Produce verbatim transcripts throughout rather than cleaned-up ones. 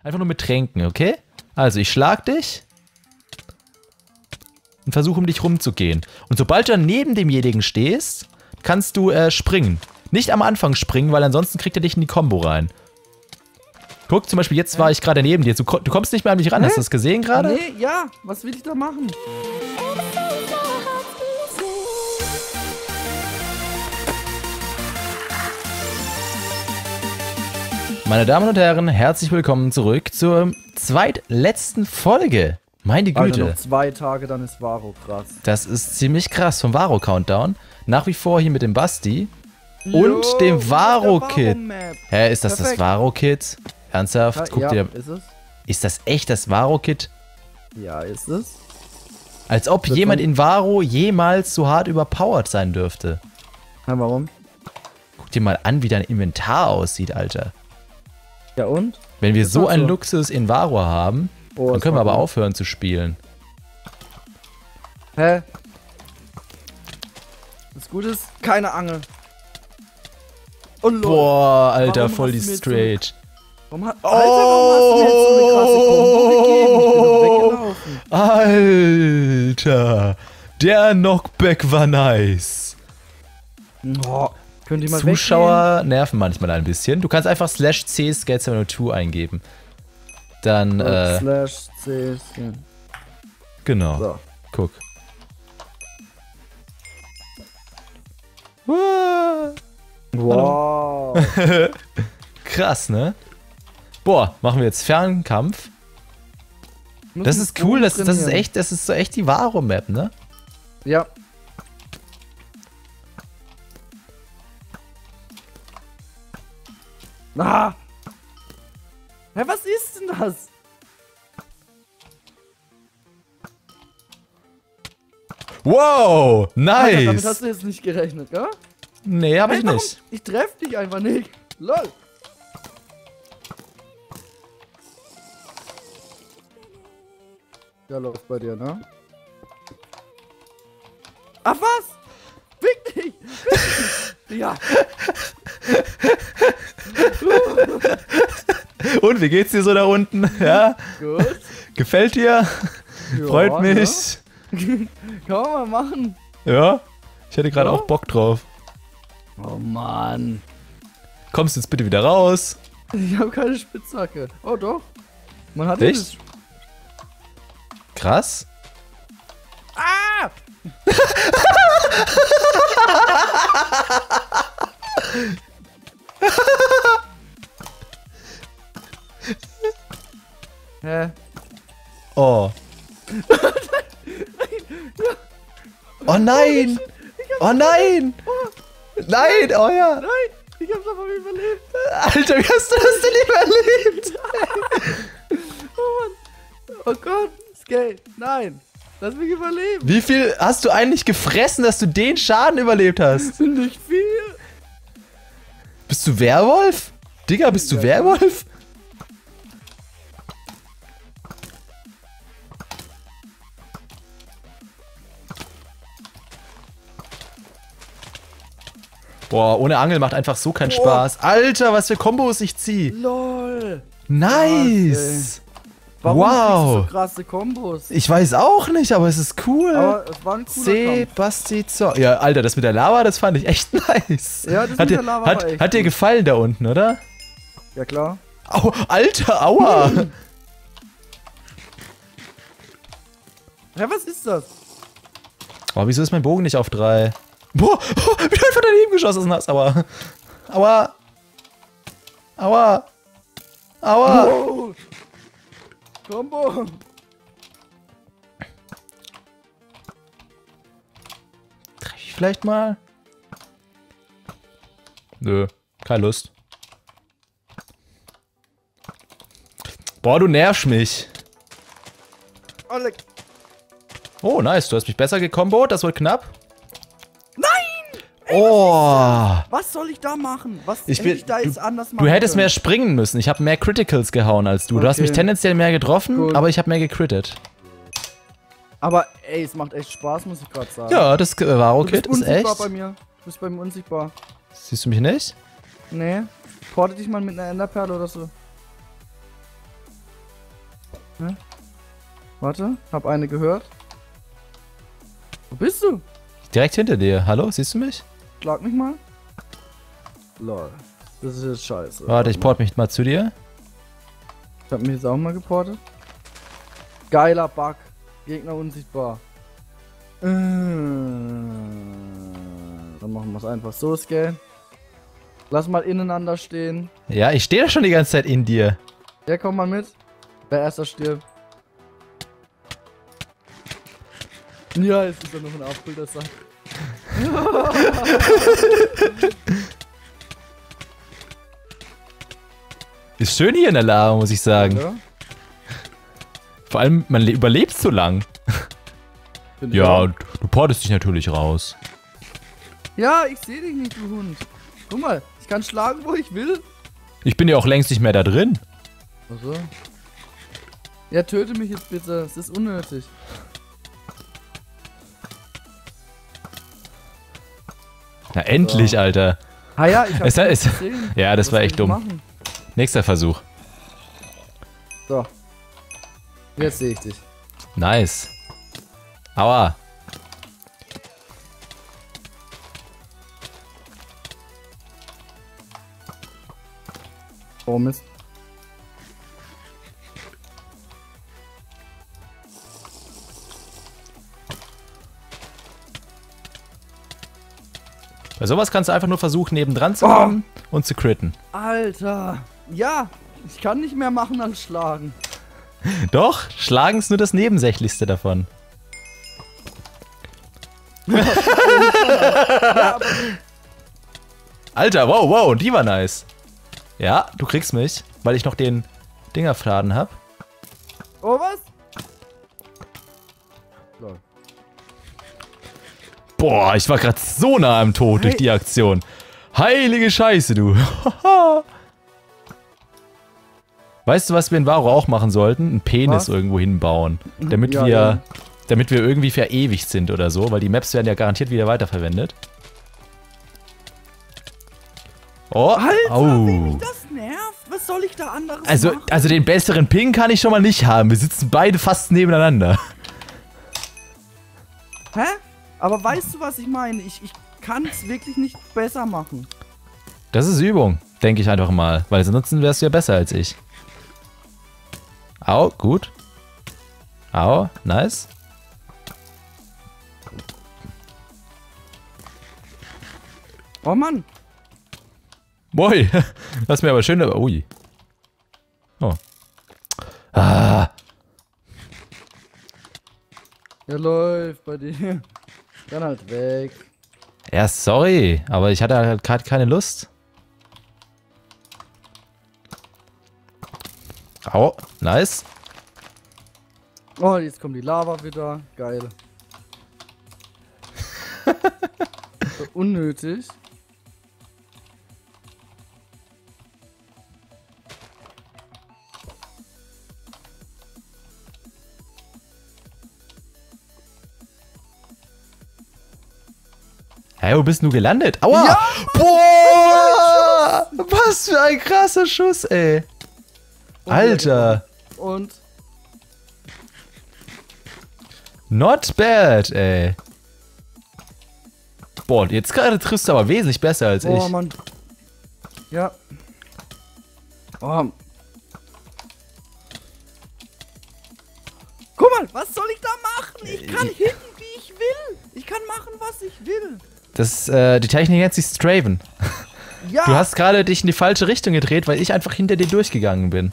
Einfach nur mit Tränken, okay? Also, ich schlag dich und versuche, um dich rumzugehen. Und sobald du dann neben demjenigen stehst, kannst du äh, springen. Nicht am Anfang springen, weil ansonsten kriegt er dich in die Combo rein. Guck, zum Beispiel, jetzt war ich gerade neben dir. Du, du kommst nicht mehr an mich ran. Hä? Hast du das gesehen gerade? Nee, ja. Was will ich da machen? Meine Damen und Herren, herzlich willkommen zurück zur zweitletzten Folge. Meine Güte. Alter, noch zwei Tage, dann ist Varo krass. Das ist ziemlich krass vom Varo-Countdown. Nach wie vor hier mit dem Basti und Jo, dem Varo-Kit. Hä, ist das Perfekt. das Varo-Kit? Ernsthaft? Ja, Guck ja, dir. ist es? Ist das echt das Varo-Kit? Ja, ist es? Als ob Das jemand von- in Varo jemals so hart überpowered sein dürfte. Ja, warum? Guck dir mal an, wie dein Inventar aussieht, Alter. Ja und? Wenn wir Ist so halt einen so. Luxus in Varo haben, Oh, dann das können wir war aber gut. aufhören zu spielen. Hä? Das Gute ist, keine Angel. Oh lol. Boah, Alter, Warum voll die hast du mir jetzt so- Straight. Warum hat, Alter, warum hast du mir jetzt so eine krasse Kombo gegeben? Ich bin doch weggelaufen. Alter, der Knockback war nice. Oh, könnt ihr mal Zuschauer nerven manchmal ein bisschen. Du kannst einfach slash c skate seven oh two eingeben. Dann, weggehen? äh, Slash C. genau. So. Guck. Wow. Wow. Krass, ne? Boah, machen wir jetzt Fernkampf. Das ist cool, das, das ist echt, das ist so echt die Varo-Map, ne? Ja. Ah! Hä, was ist denn das? Wow, Alter, damit hast nice. du jetzt nicht gerechnet, gell? Nee, hab Hey, ich warum? nicht. Ich treff dich einfach nicht. Lol. Ja, läuft bei dir, ne? Ach was? Fick dich! Fick dich. Ja. Und wie geht's dir so da unten? Ja? Gut. Gefällt dir? Ja, Freut mich. Ne? Kann man mal machen. Ja? Ich hätte gerade Ja? auch Bock drauf. Oh Mann. Kommst jetzt bitte wieder raus? Ich habe keine Spitzhacke. Oh doch. Man hat Echt? das- Krass. Ah! Hä? Oh. Oh nein! Oh nein! Nein, oh ja! Nein! Ich hab's aber überlebt. Alter, wie hast du das denn überlebt? Oh Mann. Oh Gott. Skate. Nein. Lass mich überleben. Wie viel hast du eigentlich gefressen, dass du den Schaden überlebt hast? Nicht viel. Bist du Werwolf? Digga, bist du Ja. Werwolf? Boah, ohne Angel macht einfach so keinen Boah. Spaß. Alter, was für Kombos ich zieh. Lol. Nice. Warum Wow. kriegst du so krasse Kombos? Ich weiß auch nicht, aber es ist cool. Aber es war ein cooler Kampf. Sebastian. Ja, Alter, das mit der Lava, das fand ich echt nice. Ja, das hat mit dir, der Lava hat, war echt hat dir gut. gefallen da unten, oder? Ja klar. Au, Alter, aua. Hä, was ist das? Boah, wieso ist mein Bogen nicht auf drei? Boah, oh, wie du einfach daneben geschossen hast, aua. Aua. Aua. Aua. Wow. Combo. Treff ich vielleicht mal? Nö, keine Lust. Boah, du nervst mich. Oh, leck. Oh, nice, du hast mich besser gekombot, das wird knapp. Nein! Oh. Was soll ich da machen? Was Ich hätte bin, ich da jetzt du, anders machen du hättest können? mehr springen müssen. Ich habe mehr Criticals gehauen als du. Du hast Okay. mich tendenziell mehr getroffen, Gut. aber ich habe mehr gecrittet. Aber ey, es macht echt Spaß, muss ich gerade sagen. Ja, das du bist Varo-Kit ist unsichtbar echt. bei mir. Du bist bei mir unsichtbar. Siehst du mich nicht? Nee. Porte dich mal mit einer Enderperle oder so. Ne? Warte, hab eine gehört. Wo bist du? Direkt hinter dir. Hallo, siehst du mich? Schlag mich mal. Lol. Das ist jetzt scheiße. Warte, ich port mich mal zu dir. Ich hab mich jetzt auch mal geportet. Geiler Bug. Gegner unsichtbar. Äh, Dann machen wir es einfach so, Scale. Lass mal ineinander stehen. Ja, ich stehe da schon die ganze Zeit in dir. Ja, komm mal mit. Wer erster stirbt. Ja, jetzt ist ja noch ein Apfel, der sagt. Ist schön hier in der Lava, muss ich sagen. Ja. Vor allem, man überlebt so lang. Ja, und du portest dich natürlich raus. Ja, ich sehe dich nicht, du Hund. Guck mal, ich kann schlagen, wo ich will. Ich bin ja auch längst nicht mehr da drin. Achso. Ja, töte mich jetzt bitte. Es ist unnötig. Na endlich, So. Alter. Ah ja, ich Es, hab's es, nicht gesehen. ja, das Was war soll echt ich dumm. machen? Nächster Versuch. So. Jetzt sehe ich dich. Nice. Aua. Oh Mist. Bei sowas kannst du einfach nur versuchen, nebendran zu kommen Oh. und zu critten. Alter. Ja, ich kann nicht mehr machen als schlagen. Doch, schlagen ist nur das Nebensächlichste davon. Ja, aber Alter, wow, wow, die war nice. Ja, du kriegst mich, weil ich noch den Dingerfaden hab. oh, was? Lol. Boah, ich war gerade so nah am Tod durch Hey. die Aktion. Heilige Scheiße, du. Weißt du, was wir in Varo auch machen sollten? Einen Penis Was? irgendwo hinbauen. Damit Ja, wir ja. damit wir irgendwie verewigt sind oder so, weil die Maps werden ja garantiert wieder weiterverwendet. Oh, Alter, au. wie mich das nervt. Was soll ich da anderes Also, machen? also den besseren Ping kann ich schon mal nicht haben. Wir sitzen beide fast nebeneinander. Hä? Aber weißt du, was ich meine? Ich, ich kann es wirklich nicht besser machen. Das ist Übung, denke ich einfach mal. Weil sonst wärst du ja besser als ich. Au, gut. Au, nice. Oh Mann. Moi, lass mir aber schön... Ui. Oh. Ah. Ja, läuft bei dir. Dann halt weg. Ja, sorry, aber ich hatte halt gerade keine Lust. Au, nice. Oh, jetzt kommt die Lava wieder. Geil. So unnötig. Hey, wo bist du gelandet? Aua! Ja, Boah! Was für ein krasser Schuss, ey. Und Alter. Und Not bad, ey. Boah, jetzt gerade triffst du aber wesentlich besser als oh ich. Mann. Ja. Oh. Guck mal, was soll ich da machen? Ich kann hitten, wie ich will. Ich kann machen, was ich will. Das, äh, die Technik nennt sich Straven. Ja. Du hast gerade dich in die falsche Richtung gedreht, weil ich einfach hinter dir durchgegangen bin.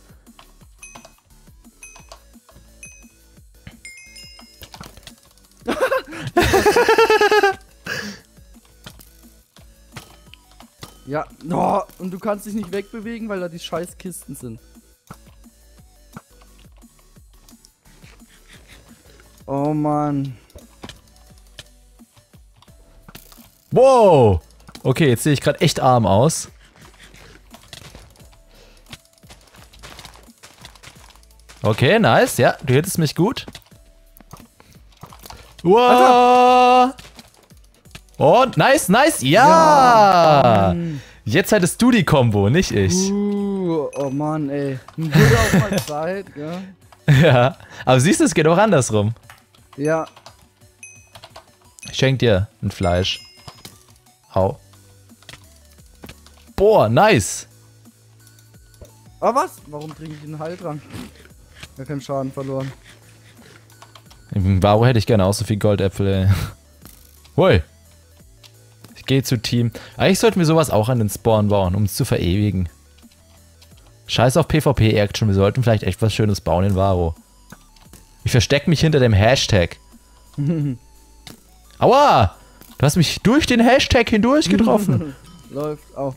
Ja. Oh, und du kannst dich nicht wegbewegen, weil da die scheiß Kisten sind. Oh Mann. Wow! Okay, jetzt sehe ich gerade echt arm aus. Okay, nice. Ja, du hittest mich gut. Wow! Und nice, nice. Ja! Ja, Mann. Jetzt hattest du die Combo, nicht ich. Uh, oh Mann, ey. Wurde auch mal Zeit, gell? Ja, aber siehst du, es geht auch andersrum. Ja. Ich schenk dir ein Fleisch. Au. Boah, nice. Ah, was? Warum trinke ich einen Heiltrank? Ich hab keinen Schaden verloren. Im Varo hätte ich gerne auch so viel Goldäpfel, ey. Hui. Ich gehe zu Team. Eigentlich sollten wir sowas auch an den Spawn bauen, um es zu verewigen. Scheiß auf PvP-Action, wir sollten vielleicht echt was Schönes bauen in Varo. Ich verstecke mich hinter dem Hashtag. Aua! Du hast mich durch den Hashtag hindurch getroffen. Läuft auch.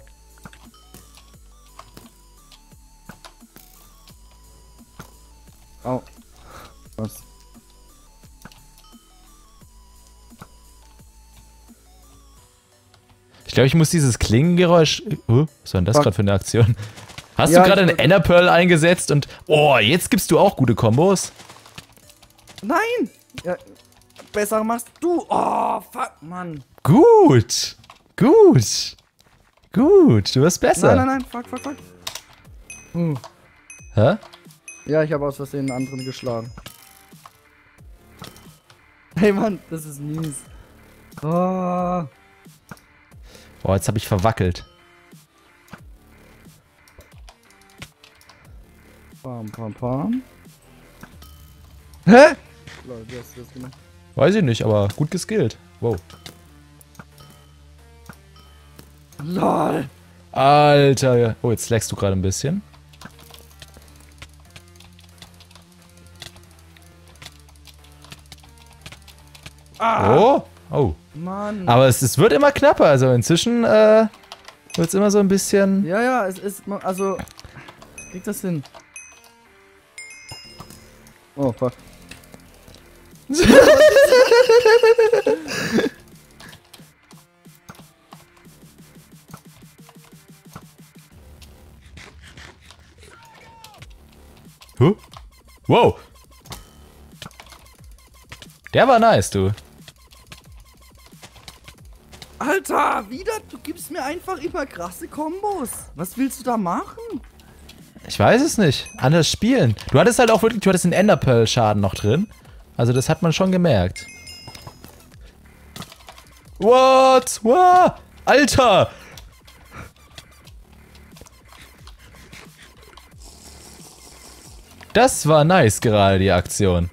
Au. Was? Ich glaube, ich muss dieses Klingengeräusch... Uh, was war denn das gerade für eine Aktion? Hast Ja, du gerade ich- einen Ender Pearl eingesetzt und... Oh, jetzt gibst du auch gute Kombos. Nein! Ja, besser machst du. Oh, fuck, Mann. Gut. Gut. Gut, du wirst besser. Nein, nein, nein, fuck, fuck, fuck. Uh. Hä? Ja, ich habe aus Versehen einen anderen geschlagen. Hey, Mann, das ist mies. Oh. Oh, jetzt habe ich verwackelt. Pam, pam, pam. Hä? Leute, wie hast du das gemacht? Weiß ich nicht, aber gut geskillt. Wow. LOL. Alter. Oh, jetzt lagst du gerade ein bisschen. Ah, Oh. Oh. Mann. Aber es, es wird immer knapper. Also inzwischen äh, wird es immer so ein bisschen... Ja, ja, es ist, also, kriegt das hin. Oh, fuck. Huh? Wow. Der war nice, du. Alter, wieder, du gibst mir einfach immer krasse Kombos. Was willst du da machen? Ich weiß es nicht. Anders spielen. Du hattest halt auch wirklich, du hattest den Ender Pearl Schaden noch drin. Also das hat man schon gemerkt. What? What? Alter! Das war nice gerade, die Aktion.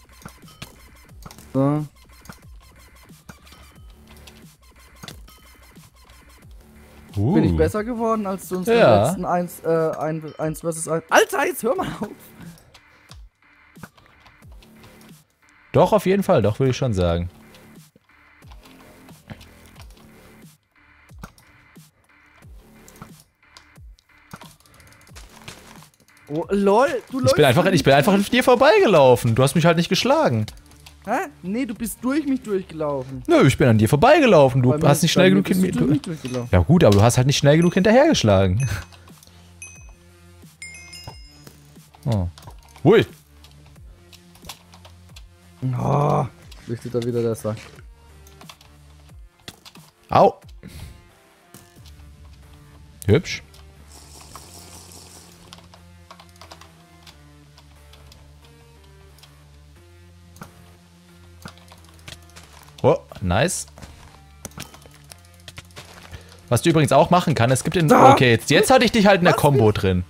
So. Uh. Bin ich besser geworden als zu unseren Ja. letzten eins, äh, eins versus eins. Alter, jetzt hör mal auf! Doch, auf jeden Fall. Doch, würde ich schon sagen. Oh, lol, du Ich bin einfach, ich bin einfach an dir vorbeigelaufen. Du hast mich halt nicht geschlagen. Hä? Nee, du bist durch mich durchgelaufen. Nö, ich bin an dir vorbeigelaufen. Du Bei mir- hast nicht bei schnell mir genug bist du hin- durch mich durchgelaufen. Ja gut, aber du hast halt nicht schnell genug hinterhergeschlagen. Oh. Hui. Oh, leuchtet da wieder der Sack. Au. Hübsch. Oh, nice. Was du übrigens auch machen kannst, es gibt in... Da. Okay, jetzt, jetzt hatte ich dich halt in der Was Combo drin.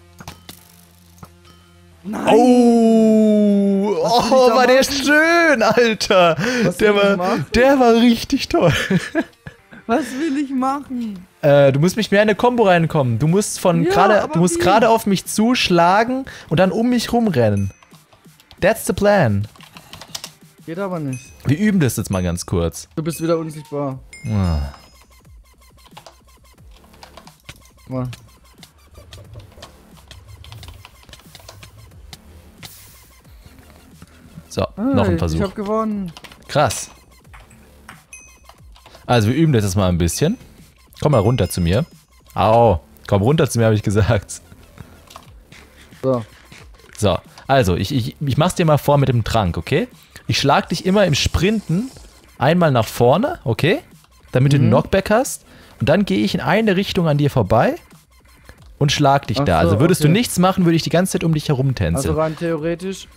Nein! Oh, will ich oh da war der machen? schön, Alter. Was Der will ich war, machen? der war richtig toll. Was will ich machen? Äh, du musst mich mehr in eine Combo reinkommen. Du musst von Ja, gerade, aber du musst wie? gerade auf mich zuschlagen und dann um mich rumrennen. That's the plan. Geht aber nicht. Wir üben das jetzt mal ganz kurz. Du bist wieder unsichtbar. Ah. Mal. So, noch ein Hey, Versuch. Ich hab gewonnen. Krass. Also wir üben das jetzt mal ein bisschen. Komm mal runter zu mir. Au, komm runter zu mir, habe ich gesagt. So. So, also ich, ich, ich mach's dir mal vor mit dem Trank, okay? Ich schlag dich immer im Sprinten einmal nach vorne, okay? Damit du den Knockback hast. Und dann gehe ich in eine Richtung an dir vorbei. und schlag dich Ach da. so, Also würdest okay. du nichts machen, würde ich die ganze Zeit um dich herum tänzeln. Also rein theoretisch.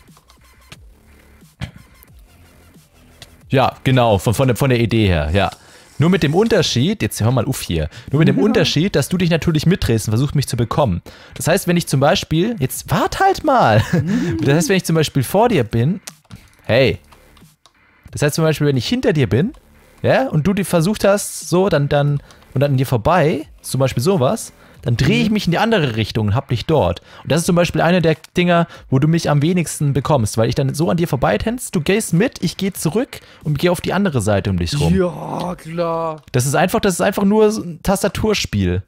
Ja, genau, von, von, der, von der Idee her, ja. Nur mit dem Unterschied, jetzt hör mal auf hier, nur mit dem Ja. Unterschied, dass du dich natürlich mitdrehst und versuchst mich zu bekommen. Das heißt, wenn ich zum Beispiel, jetzt wart halt mal. Das heißt, wenn ich zum Beispiel vor dir bin, hey. Das heißt zum Beispiel, wenn ich hinter dir bin, ja, und du die versucht hast, so, dann, dann, und dann an dir vorbei, zum Beispiel sowas, dann drehe ich mich in die andere Richtung und hab dich dort. Und das ist zum Beispiel eine der Dinger, wo du mich am wenigsten bekommst, weil ich dann so an dir vorbeitänze, du gehst mit, ich gehe zurück und gehe auf die andere Seite um dich rum. Ja, klar. Das ist einfach, das ist einfach nur so ein Tastaturspiel.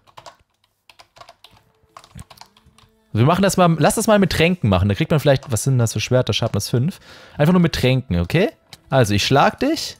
Wir machen das mal, lass das mal mit Tränken machen. Da kriegt man vielleicht, was sind das für Schwerter, Sharpness fünf? Einfach nur mit Tränken, okay? Also, ich schlag dich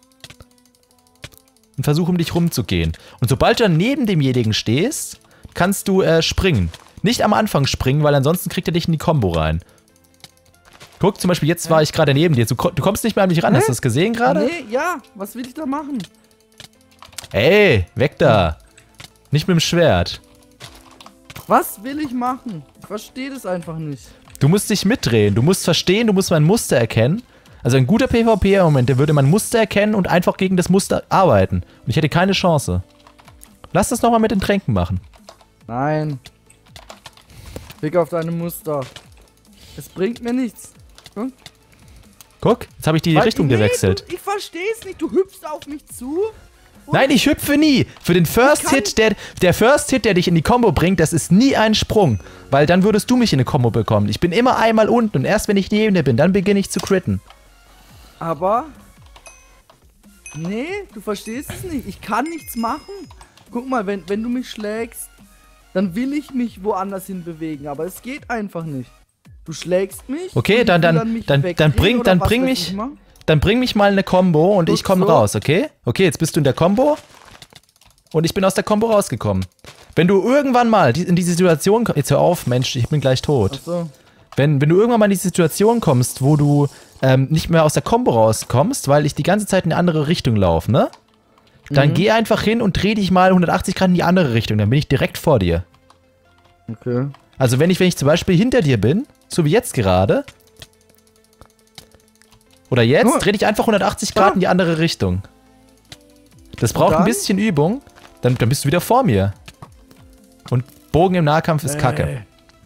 und versuche, um dich rumzugehen. Und sobald du dann neben demjenigen stehst, kannst du äh, springen. Nicht am Anfang springen, weil ansonsten kriegt er dich in die Combo rein. Guck, zum Beispiel, jetzt war ich gerade neben dir. Du, du kommst nicht mehr an mich ran. Hä? Hast du das gesehen gerade? Nee, ja. Was will ich da machen? Ey, weg da. Nicht mit dem Schwert. Was will ich machen? Ich verstehe das einfach nicht. Du musst dich mitdrehen. Du musst verstehen, du musst mein Muster erkennen. Also ein guter PvP im Moment, der würde mein Muster erkennen und einfach gegen das Muster arbeiten. Und ich hätte keine Chance. Lass das nochmal mit den Tränken machen. Nein. Fick auf deine Muster. Es bringt mir nichts. Hm? Guck, jetzt habe ich die Weil- Richtung nee, gewechselt. Du, ich verstehe es nicht. Du hüpfst auf mich zu. und- Nein, ich hüpfe nie. Für den First kann- Hit, der, der First Hit, der dich in die Combo bringt, das ist nie ein Sprung. Weil dann würdest du mich in eine Combo bekommen. Ich bin immer einmal unten und erst wenn ich neben dir bin, dann beginne ich zu critten. Aber. Nee, du verstehst es nicht. Ich kann nichts machen. Guck mal, wenn, wenn du mich schlägst, dann will ich mich woanders hin bewegen. Aber es geht einfach nicht. Du schlägst mich. Okay, und dann- ich will dann- mich dann- wegdrehen dann bring- oder dann was bring weiß mich- ich mal. Dann bring mich mal in eine Combo und Guck ich komme so. raus, okay? Okay, jetzt bist du in der Combo und ich bin aus der Combo rausgekommen. Wenn du irgendwann mal die- in diese Situation kommst, jetzt hör auf, Mensch, ich bin gleich tot. Ach so. Wenn, wenn du irgendwann mal in die Situation kommst, wo du ähm, nicht mehr aus der Combo rauskommst, weil ich die ganze Zeit in eine andere Richtung laufe, ne? Dann Mhm. geh einfach hin und dreh dich mal hundertachtzig Grad in die andere Richtung, dann bin ich direkt vor dir. Okay. Also wenn ich, wenn ich zum Beispiel hinter dir bin, so wie jetzt gerade, oder jetzt, Oh. dreh dich einfach hundertachtzig Grad Ah. in die andere Richtung. Das braucht ein dann? bisschen Übung, dann, dann bist du wieder vor mir. Und Bogen im Nahkampf ist Kacke. Ey.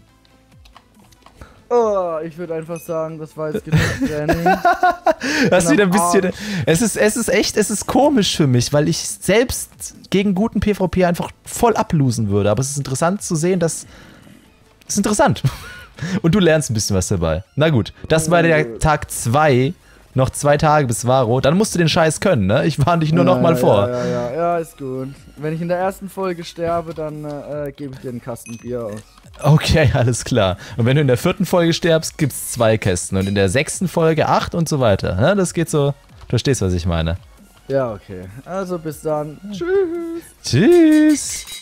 Oh, ich würde einfach sagen, das war jetzt genug Training. Das ist bin wieder ein am bisschen. Arsch. Es ist, es ist echt, es ist komisch für mich, weil ich selbst gegen guten PvP einfach voll ablosen würde. Aber es ist interessant zu sehen, dass. Es ist interessant. Und du lernst ein bisschen was dabei. Na gut, das war der Tag zwei. Noch zwei Tage bis Varo. Dann musst du den Scheiß können, ne? Ich warne dich nur noch mal ja, vor. Ja, ja, ja, ja, ist gut. Wenn ich in der ersten Folge sterbe, dann äh, gebe ich dir einen Kasten Bier aus. Okay, alles klar. Und wenn du in der vierten Folge stirbst, gibt's zwei Kästen. Und in der sechsten Folge acht und so weiter. Ne? Das geht so. Du verstehst, was ich meine. Ja, okay. Also bis dann. Tschüss. Tschüss.